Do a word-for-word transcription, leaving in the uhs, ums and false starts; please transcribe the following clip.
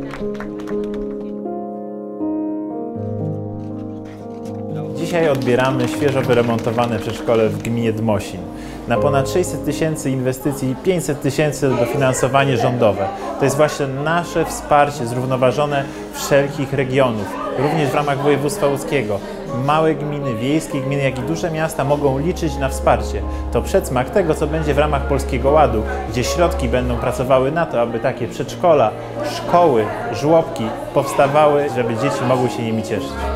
Dzisiaj odbieramy świeżo wyremontowane przedszkole w gminie Dmosin. Na ponad sześćset tysięcy inwestycji i pięćset tysięcy dofinansowanie rządowe. To jest właśnie nasze wsparcie zrównoważone wszelkich regionów, również w ramach województwa łódzkiego. Małe gminy, wiejskie gminy, jak i duże miasta mogą liczyć na wsparcie. To przedsmak tego, co będzie w ramach Polskiego Ładu, gdzie środki będą pracowały na to, aby takie przedszkola, szkoły, żłobki powstawały, żeby dzieci mogły się nimi cieszyć.